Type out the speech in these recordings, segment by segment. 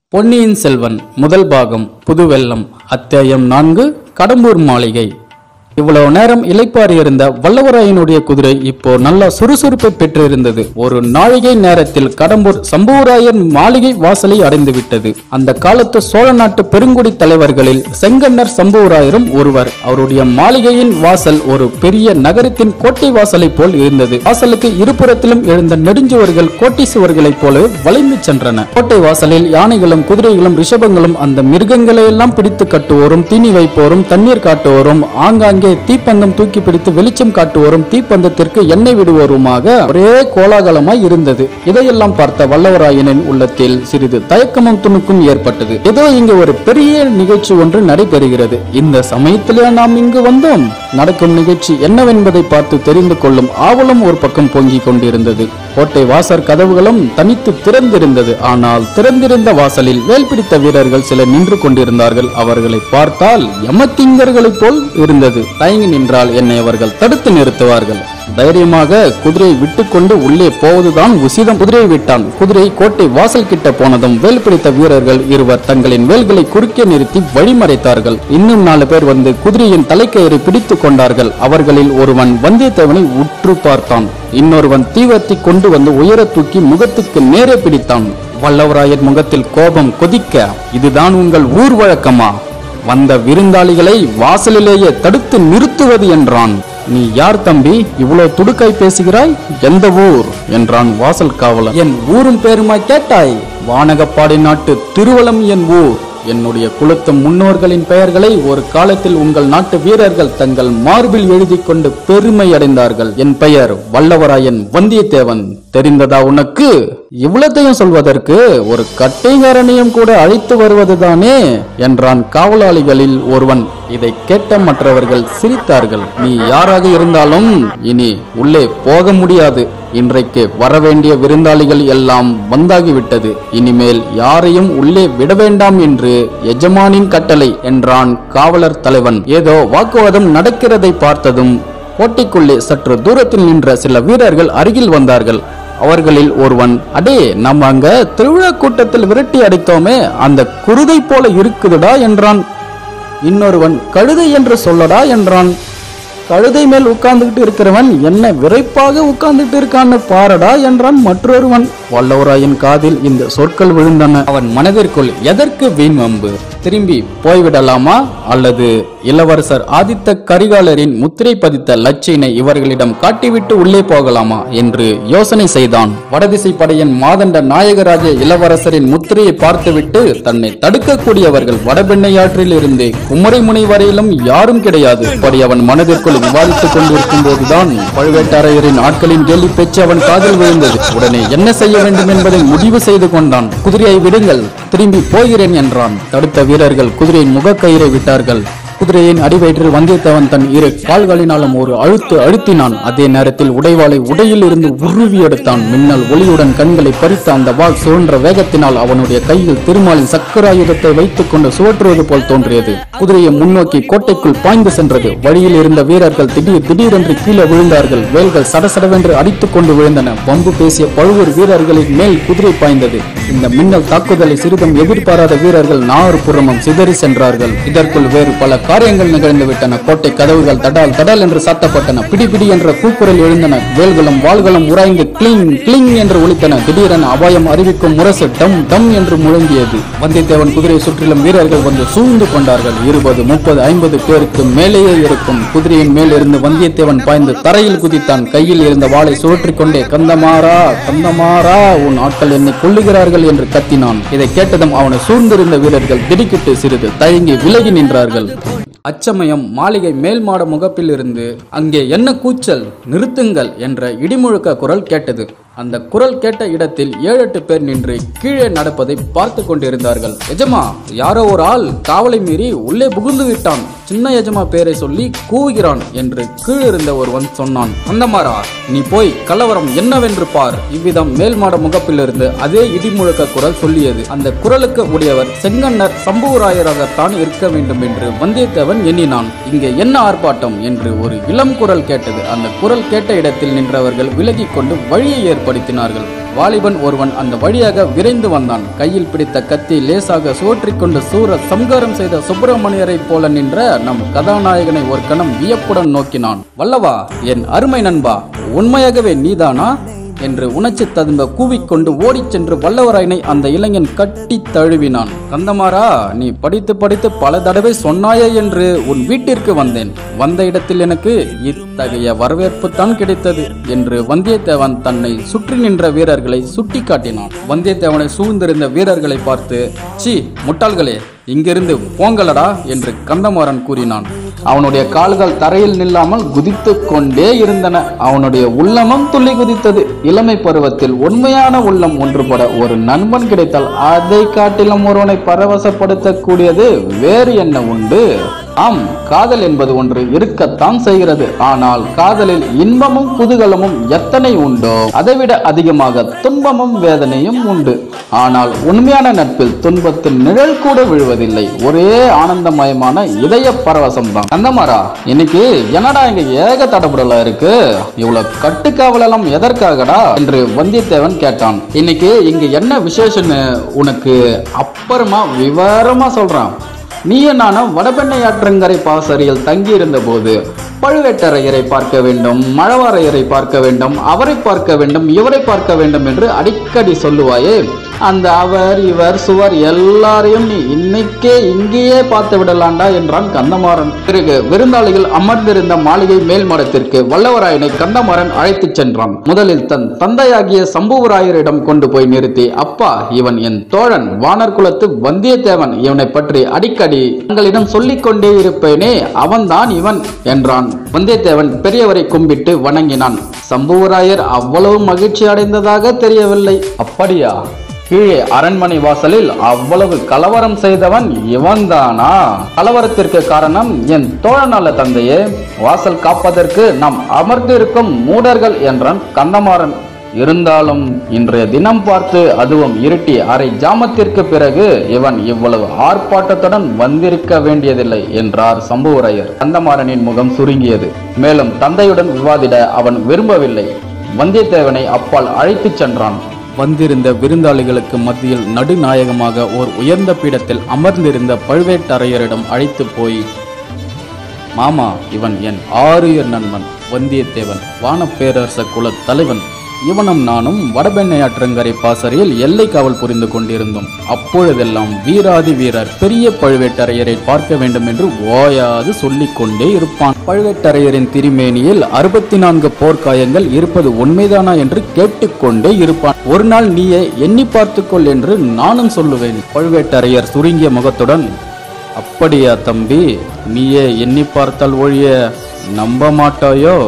பொன்னியின் செல்வன் முதல் பாகம் புதுவெல்லம் அத்தியாயம் 4 கடம்பூர் மாளிகை. இவ்வளவு நேரம் இளைப்பாறி இருந்த வல்லவராயனுடைய குதிரை இப்போ நல்ல சுறுசுறுப்பை பெற்றிருந்தது. ஒரு நாழிகை நேரத்தில் கடம்பூர் சம்புவராயன் மாளிகை வாசலை அடைந்து விட்டது. அந்த காலத்து சோழ நாட்டு பெருங்குடி தலைவர்களில் செங்கன்னர் சம்புவராயரும் ஒருவர். அவருடைய மாளிகையின் வாசல் ஒரு பெரிய நகரத்தின் கோட்டை வாசலை போல் இருந்தது. வாசலுக்கு இருபுறத்திலும் எழுந்த நெடுஞ்சுவர்கள் கோட்டை சுவர்களைப் போல வளைந்து சென்றன. கோட்டை வாசலில் யானைகளும் குதிரைகளும் ரிஷபங்களும் அந்த மிருகங்களை எல்லாம் பிடித்து கட்டுவோரும், தீனி வைப்போரும், தண்ணீர் காட்டுவோரும், ஆங்காங்கே தீப்பந்தம் தூக்கி பிடித்து வெளிச்சம் காட்டுவோரும், தீப்பந்தத்திற்கு எண்ணெய் விடுவோருமாக ஒரே கோலாகலமாய் இருந்தது. இதையெல்லாம் பார்த்த வல்லவராயனின் உள்ளத்தில் சிறிது தயக்கமும் துணுக்கும் ஏற்பட்டது. ஏதோ இங்கு ஒரு பெரிய நிகழ்ச்சி ஒன்று நடைபெறுகிறது. இந்த சமயத்திலே நாம் இங்கு வந்தோம். நடக்கும் நிகழ்ச்சி என்னவென்பதை பார்த்து தெரிந்து கொள்ளும் ஆவலும் ஒரு பக்கம் பொங்கிக் கொண்டிருந்தது. கோட்டை வாசற் கதவுகளும் தனித்து திறந்திருந்தது. ஆனால் திறந்திருந்த வாசலில் வேல் பிடித்த வீரர்கள் சிலர் நின்று கொண்டிருந்தார்கள். அவர்களை பார்த்தால் யமத்திங்கர்களைப் போல் இருந்தது. தயங்கி நின்றால் என்னை அவர்கள் தடுத்து நிறுத்துவார்கள். தைரியமாக குதிரையை விட்டுக்கொண்டு உள்ளே போவதுதான் உசிதம். குதிரையை விட்டான். குதிரை கோட்டை வாசல் கிட்ட போனதும் வேல் பிடித்த வீரர்கள் இருவர் தங்களின் வேல்களை குறுக்கே நிறுத்தி வழிமறைத்தார்கள். இன்னும் 4 பேர் வந்து குதிரையின் தலைக்கயிறை பிடித்துக் கொண்டார்கள். அவர்களில் ஒருவன் வந்தியத்தேவனை உற்று பார்த்தான். இன்னொருவன் தீவர்த்தி கொண்டு வந்து உயர தூக்கி முகத்துக்கு நேரே பிடித்தான். வல்லவராயன் முகத்தில் கோபம் கொதிக்க, இதுதான் உங்கள் ஊர் வழக்கமா? வந்த விருந்தாளிகளை வாசலிலேயே தடுத்து நிறுத்துவது என்றான். நீ யார் தம்பி, இவ்வளவு துடுக்காய் பேசுகிறாய்? எந்த ஊர் என்றான் வாசல் காவலன். என் ஊரும் பேருமாய் கேட்டாய்? வானகப்பாடி நாட்டு திருவலம் என் ஊர். என்னுடைய குலத்து முன்னோர்களின் பெயர்களை ஒரு காலத்தில் உங்கள் நாட்டு வீரர்கள் தங்கள் மார்பில் எழுதி கொண்டு பெருமை அடைந்தார்கள். என் பெயர் வல்லவராயன் வந்தியத்தேவன். தெரிந்ததா உனக்கு? இவ்வளத்தையும் சொல்வதற்கு ஒரு கட்டைகாரனையும் கூட அழைத்து வருவதுதானே என்றான் காவலாளிகளில் ஒருவன். இதை கேட்ட மற்றவர்கள் சிரித்தார்கள். நீ யாராக இருந்தாலும் இனி உள்ளே போக முடியாது. இன்றைக்கு வரவேண்டிய விருந்தாளிகள் எல்லாம் வந்தாகிவிட்டது. இனிமேல் யாரையும் உள்ளே விட வேண்டாம் என்று எஜமானின் கட்டளை என்றான் காவலர் தலைவன். ஏதோ வாக்குவாதம் நடக்கிறதை பார்த்ததும் கோட்டைக்குள்ளே சற்று தூரத்தில் நின்ற சில வீரர்கள் அருகில் வந்தார்கள். அவர்களில் ஒருவன், அடே, நம்ம அங்க திருவிழா கூட்டத்தில் விரட்டி அடித்தோமே, அந்த குருதை போல இருக்குதுடா என்றான். இன்னொருவன், கழுதை என்று சொல்லடா என்றான். கழுதை மேல் உட்கார்ந்துகிட்டு இருக்கிறவன் என்ன விரைப்பாக உட்கார்ந்துட்டு இருக்கான்னு பாரடா என்றான் மற்றொருவன். வல்லவராயன் காதில் இந்த சொற்கள் விழுந்தன. அவன் மனதிற்குள், எதற்கு வீண் வம்பு? திரும்பி போய்விடலாமா அல்லது இளவரசர் ஆதித்த கரிகாலரின் முத்திரை பதித்த லட்சினை இவர்களிடம் காட்டிவிட்டு உள்ளே போகலாமா என்று யோசனை செய்தான். வடதிசை படையின் மாதண்ட நாயகராஜ இளவரசரின் முத்திரையை பார்த்துவிட்டு தன்னை தடுக்கக்கூடியவர்கள் வடபெண்ணையாற்றில் இருந்து குமரிமுனை வரையிலும் யாரும் கிடையாது. அப்படி அவன் மனதிற்குள் விவாதித்துக் கொண்டிருக்கும் போதுதான் பழுவேட்டரையரின் ஆட்களின் கேள்வி பேச்சு அவன் காதில் விழுந்தது. உடனே என்ன செய்ய வேண்டும் என்பதை முடிவு செய்து கொண்டான். குதிரையை விடுங்கள், திரும்பி போகிறேன் என்றான். தடுத்த வீரர்கள் குதிரையின் முகக்கயிறை விட்டார்கள். குதிரையின் அடிவயிற்றில் வந்தியத்தேவன் தன் 2 கால்களினாலும் ஒரு அழுத்தினான். அதே நேரத்தில் உடைவாளை உடையில் இருந்து உருவி எடுத்தான். மின்னல் ஒளியுடன் கண்களை பறித்த அந்த வாள் சுழன்ற வேகத்தினால் அவனுடைய கையில் திருமாலின் சக்கராயுதத்தை வைத்துக் கொண்டு சுழற்றுவது போல் தோன்றியது. குதிரையை முன்னோக்கி கோட்டைக்குள் பாய்ந்து சென்றது. வழியில் இருந்த வீரர்கள் திடீரென்று கீழே விழுந்தார்கள். வேல்கள் சடசடவென்று அடித்துக் கொண்டு விழுந்தன. பம்பு பேசிய பழுவூர் வீரர்களின் மேல் குதிரை பாய்ந்தது. இந்த மின்னல் தாக்குதலை சிறிதும் எதிர்பாராத வீரர்கள் 4 புறமும் சிதறி சென்றார்கள். இதற்குள் வேறு பல காரியங்கள் நிகழ்ந்து விட்டன. கோட்டை கதவுகள் தடால் தடால் என்று சாத்தப்பட்டன. பிடி என்ற கூக்குரல் எழுந்தன. வேல்களும் வாள்களும் உராய்ந்து கிளிங் கிளிங் என்று ஒலித்தன. திடீரென அபாயம் அறிவிக்கும் முரசு டம் டம் என்று முழங்கியது. வந்தியத்தேவன் குதிரையை சுற்றிலும் வீரர்கள் வந்து சூழ்ந்து கொண்டார்கள். 20, 30, 50 பேருக்கு மேலேயே இருக்கும். குதிரையின் மேல் இருந்து வந்தியத்தேவன் பாய்ந்து தரையில் குதித்தான். கையில் இருந்த வாளை சுழற்றிக் கொண்டே, கந்தமாரா கந்தமாரா, உன் ஆட்கள் என்னை கொல்லுகிறார்கள் என்று கத்தினான். இதை கேட்டதும் அவனை சூழ்ந்திருந்த வீரர்கள் திடுக்கிட்டு சிறிது தயங்கி விலகி நின்றார்கள். அச்சமயம் மாளிகை மேல் மாட முகப்பில் இருந்து, அங்கே என்ன கூச்சல், நிறுத்துங்கள் என்ற இடிமுழக்க குரல் கேட்டது. அந்த குரல் கேட்ட இடத்தில் 7-8 பேர் நின்று கீழே நடப்பதை பார்த்து கொண்டிருந்தார்கள். எஜமா, யாரோ ஒரு ஆள் காவலை மீறி உள்ளே புகுந்து விட்டான், சின்ன எஜமா பேரை சொல்லி கூவுகிறான் என்று கீழிருந்த ஒருவன் சொன்னான். அந்தமாரா, நீ போய் கலவரம் என்னவென்று பார். இவ்விதம் மேல் மாட முகப்பிலிருந்து அதே இடிமுழக்க குரல் சொல்லியது. அந்த குரலுக்கு உடையவர் செங்கன்னர் சம்புவராயராகத்தான் இருக்க வேண்டும் என்று வந்தியத்தேவன் எண்ணினான். இங்கே என்ன ஆர்ப்பாட்டம் என்று ஒரு இளம் குரல் கேட்டது. அந்த குரல் கேட்ட இடத்தில் நின்றவர்கள் விலகிக் கொண்டு வழியை ஏற்படுத்தினார்கள். வாலிபன் ஒருவன் அந்த வழியாக விரைந்து வந்தான். கையில் பிடித்த கத்தி லேசாக சுழற்றிக்கொண்டு சூர சம்காரம் செய்த சுப்பிரமணியரை போல நின்ற நம் கதாநாயகனை ஒரு கணம் வியப்புடன் நோக்கினான். வல்லவா, என் அருமை நண்பா, உண்மையாகவே நீதானா என்று உணர்ச்சி ததும்ப கூவிக்கொண்டு ஓடிச் சென்று வல்லவராயனை அந்த இளைஞன் கட்டி தழுவினான். கந்தமாறா, நீ படித்து படித்து பல தடவை சொன்னாயே என்று உன் வீட்டிற்கு வந்தேன். வந்த இடத்தில் எனக்கு இத்தகைய வரவேற்பு தான் கிடைத்தது என்று வந்தியத்தேவன் தன்னை சுற்றி நின்ற வீரர்களை சுட்டி காட்டினான். வந்தியத்தேவனை சூழ்ந்திருந்த வீரர்களை பார்த்து, சி முட்டாள்களே, இங்கிருந்து போங்களடா என்று கந்தமாறன் கூறினான். அவனுடைய கால்கள் தரையில் நில்லாமல் குதித்து கொண்டே இருந்தன. அவனுடைய உள்ளமும் துள்ளி குதித்தது. இளமை பருவத்தில் உண்மையான உள்ளம் ஒன்றுபட ஒரு நண்பன் கிடைத்தால் அதை காட்டிலும் ஒருவனை பரவசப்படுத்தக்கூடியது வேறு என்ன உண்டு? ஆம், காதல் என்பது ஒன்று இருக்கத்தான் செய்கிறது. ஆனால் காதலில் இன்பமும் குதூகலமும் எத்தனை உண்டோ அதைவிட அதிகமாக துன்பமும் வேதனையும் உண்டு. ஆனால் உண்மையான நட்பில் துன்பத்தில் நிழல் கூட விழுவதில்லை. ஒரே ஆனந்தமயமான இதய பரவசம் தான். கந்தமாறா, இன்னைக்கு என்னடா இங்க ஏக தடபுடலா இருக்கு? இவ்வளவு கட்டுக்காவலம் எதற்காகடா என்று வந்தியத்தேவன் கேட்டான். இன்னைக்கு இங்க என்ன விசேஷம்னு உனக்கு அப்புறமா விவரமா சொல்றான். நீயும் நானும் வடபெண்ணை ஆற்றங்கரை பாசறையில் தங்கி இருந்த போது பழுவேட்டரையரை பார்க்க வேண்டும், மழவாரையரை பார்க்க வேண்டும், அவரை பார்க்க வேண்டும், இவரை பார்க்க வேண்டும் என்று அடிக்கடி சொல்லுவாயே, அந்த அவர் இவர் சுவர் எல்லாரையும் நீ இன்னைக்கே இங்கேயே பார்த்து விடலாண்டா என்றான் கந்தமாறன். பிறகு விருந்தாளிகள் அமர்ந்திருந்த மாளிகை மேல் மடத்திற்கு வல்லவராயனை கந்தமாறன் அழைத்து சென்றான். முதலில் தன் தந்தையாகிய சம்புவராயரிடம் கொண்டு போய் நிறுத்தி, அப்பா, இவன் என் தோழன் வானர் குலத்து வந்தியத்தேவன். இவனை பற்றி அடிக்கடி தங்களிடம் சொல்லிக் கொண்டே இருப்பேனே, அவன்தான் இவன் என்றான். வந்தியத்தேவன் பெரியவரை கும்பிட்டு வணங்கினான். சம்புவராயர் அவ்வளவு மகிழ்ச்சி அடைந்ததாக தெரியவில்லை. அப்படியா? கீழே அரண்மனை வாசலில் அவ்வளவு கலவரம் செய்தவன் இவன்தானா? கலவரத்திற்கு காரணம் என் தோழனால தந்தையே. வாசல் காப்பதற்கு நாம் அமர்ந்திருக்கும் மூடர்கள் என்றான் கந்தமாறன். இருந்தாலும் இன்றைய தினம் பார்த்து, அதுவும் இருட்டி அரை ஜாமத்திற்கு பிறகு இவன் இவ்வளவு ஆர்ப்பாட்டத்துடன் வந்திருக்க வேண்டியதில்லை என்றார் சம்புவராயர். கந்தமாறனின் முகம் சுருங்கியது. மேலும் தந்தையுடன் விவாதிட அவன் விரும்பவில்லை. வந்தியத்தேவனை அப்பால் அழைத்துச் சென்றான். வந்திருந்த விருந்தாளிகளுக்கு மத்தியில் நடுநாயகமாக ஓர் உயர்ந்த பீடத்தில் அமர்ந்திருந்த பழுவேட்டரையரிடம் அழைத்து போய், மாமா, இவன் என் ஆருயிர் நண்பன் வந்தியத்தேவன், வானப்பேரரச குல தலைவன். இவனும் நானும் வடபெண்ணை ஆற்றங்கரை பாசறையில் எல்லை காவல் புரிந்து கொண்டிருந்தோம். அப்பொழுதெல்லாம் வீராதி வீரர் பெரிய பழுவேட்டரையரை பார்க்க வேண்டும் என்று ஓயாது சொல்லிக் கொண்டே இருப்பான். பழுவேட்டரையரின் திருமேனியில் 64 போர்க்காயங்கள் இருப்பது உண்மைதானா என்று கேட்டுக்கொண்டே இருப்பான். ஒரு நாள் நீயே எண்ணி பார்த்துக்கொள் என்று நானும் சொல்லுவேன். பழுவேட்டரையர் சுருங்கிய முகத்துடன், அப்படியா தம்பி, நீயே எண்ணி பார்த்தால் ஒழிய நம்ப மாட்டாயோ?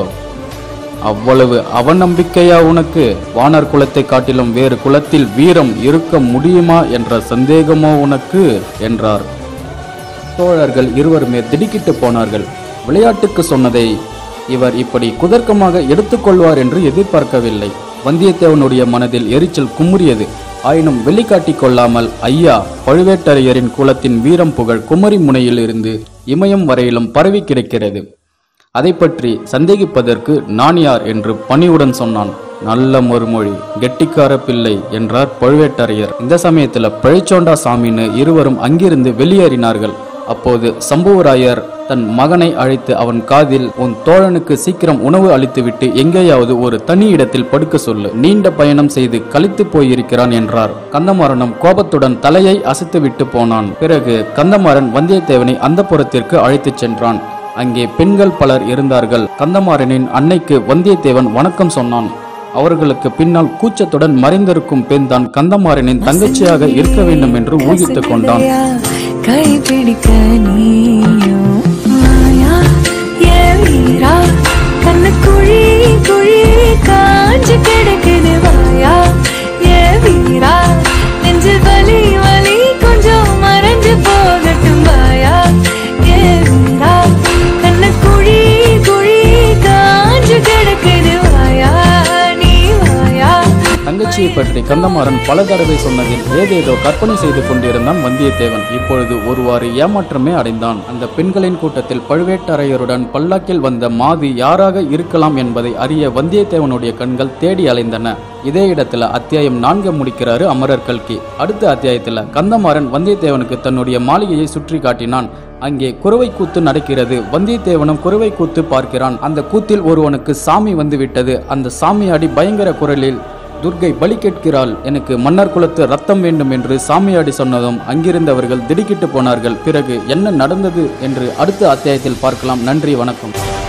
அவ்வளவு அவநம்பிக்கையா உனக்கு? வானர் குலத்தை காட்டிலும் வேறு குலத்தில் வீரம் இருக்க முடியுமா என்ற சந்தேகமோ உனக்கு என்றார். தோழர்கள் இருவருமே திடுக்கிட்டு போனார்கள். விளையாட்டுக்கு சொன்னதை இவர் இப்படி குதர்க்கமாக எடுத்துக்கொள்வார் என்று எதிர்பார்க்கவில்லை. வந்தியத்தேவனுடைய மனதில் எரிச்சல் குமுறியது. ஆயினும் வெளிக்காட்டிக் கொள்ளாமல், ஐயா, பழுவேட்டரையரின் குலத்தின் வீரம் புகழ் குமரி முனையில் இருந்து இமயம் வரையிலும் பரவி கிடக்கிறது. அதை பற்றி சந்தேகிப்பதற்கு நான் யார் என்று பணிவுடன் சொன்னான். நல்ல மறுமொழி, கெட்டிக்கார பிள்ளை என்றார் பழுவேட்டரையர். இந்த சமயத்துல பிழைச்சோண்டா சாமின்னு இருவரும் அங்கிருந்து வெளியேறினார்கள். அப்போது சம்புவராயர் தன் மகனை அழைத்து அவன் காதில், உன் தோழனுக்கு சீக்கிரம் உணவு அளித்துவிட்டு எங்கேயாவது ஒரு தனி இடத்தில் படுக்க சொல்லு, நீண்ட பயணம் செய்து களைத்து போயிருக்கிறான் என்றார். கந்தமாறனும் கோபத்துடன் தலையை அசைத்து விட்டு போனான். பிறகு கந்தமாறன் வந்தியத்தேவனை அந்த புறத்திற்கு அழைத்துச் சென்றான். அங்கே பெண்கள் பலர் இருந்தார்கள். கந்தமாறனின் அன்னைக்கு வந்தியத்தேவன் வணக்கம் சொன்னான். அவர்களுக்கு பின்னால் கூச்சத்துடன் மறைந்திருக்கும் பெண் தான் கந்தமாறனின் தங்கச்சியாக இருக்க வேண்டும் என்று ஊகித்துக் கொண்டான். தங்கச்சி மீனாட்சியை பற்றி கந்தமாறன் பல தடவை சொன்னதில் ஏதேதோ கற்பனை செய்து கொண்டிருந்தான் வந்தியத்தேவன். இப்பொழுது ஒருவாறு ஏமாற்றமே அடைந்தான். அந்த பெண்களின் கூட்டத்தில் பழுவேட்டரையருடன் பல்லாக்கில் வந்த மாதி யாராக இருக்கலாம் என்பதை அறிய வந்தியத்தேவனுடைய கண்கள் தேடி அலைந்தன. இதே இடத்துல அத்தியாயம் 4 முடிக்கிறாரு அமரர் கல்கி. அடுத்த அத்தியாயத்துல கந்தமாறன் வந்தியத்தேவனுக்கு தன்னுடைய மாளிகையை சுற்றி காட்டினான். அங்கே குறவை கூத்து நடக்கிறது. வந்தியத்தேவனும் குறவை கூத்து பார்க்கிறான். அந்த கூத்தில் ஒருவனுக்கு சாமி வந்து விட்டது. அந்த சாமியாடி பயங்கர குரலில், துர்க்கை பலி கேட்கிறாள், எனக்கு மன்னர் குலத்து ரத்தம் வேண்டும் என்று சாமியாடி சொன்னதும் அங்கிருந்தவர்கள் திடுக்கிட்டு போனார்கள். பிறகு என்ன நடந்தது என்று அடுத்த அத்தியாயத்தில் பார்க்கலாம். நன்றி, வணக்கம்.